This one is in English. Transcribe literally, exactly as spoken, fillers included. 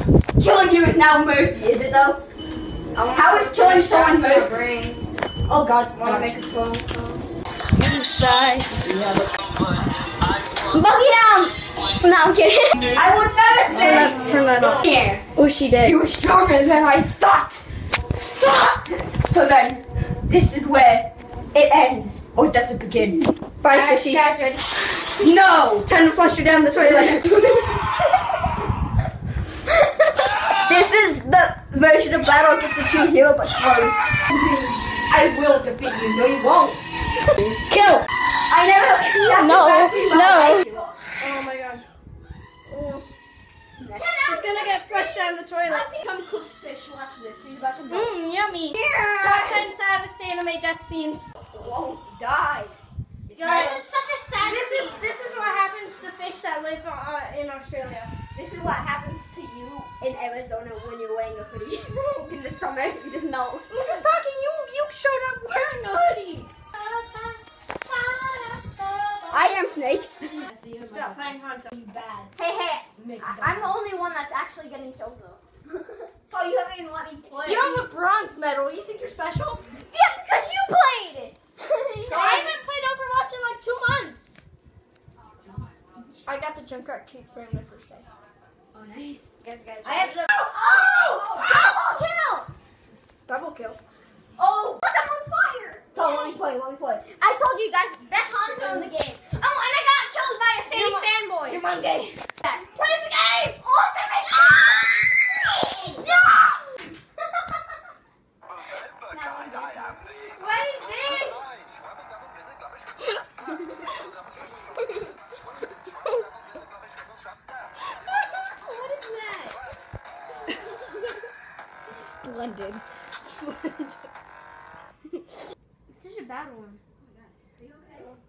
Killing you is now mercy, is it though? How is killing someone mercy? Oh god. Wanna make a phone call? Inside. Yeah. Buggy down! No, I'm kidding. I would never say Turn that, turn that off. here. Oh, she did. You were stronger than I thought. Suck! So then, this is where it ends. Or does it begin? Bye, Fishy. Guys, ready? No! Time to flush you down the toilet. This is the version of battle against the true hero, but sorry. I will defeat you. No, you won't. Kill. I never. No, no. Oh my god. Oh. She's gonna get flushed down the toilet. Come cooked fish. Watch this. She's about to melt. Mmm, yummy. Yeah. Top ten saddest anime death scenes. Won't die. Guys, it's such a sad This is scene. this is what happens to fish that live uh, in Australia. This is what happens to you in Arizona when you're wearing a hoodie in the summer. You just know. Who was talking? You you showed up wearing a hoodie. I am Snake. Stop playing Hanzo. You bad. Hey, hey, I- I'm the only one that's actually getting killed though. Oh, you haven't even let me play. You have a bronze medal. You think you're special? Yeah, because you played! So I haven't played Overwatch in like two months. I got the Junkrat Kate spray on my first day. Oh, nice. Guys, guys, I have ready? the. Oh! Double kill! Double kill. Oh! Look, I'm on fire! Go, let me play. Let me play. I told you guys, best Hanzo in the game. Oh, and I got killed by a face fanboy. You're mom gay. Play the game! Ultimate! Yeah! What is this? What is that? Splendid. Splendid. It's such a bad one. Are you okay?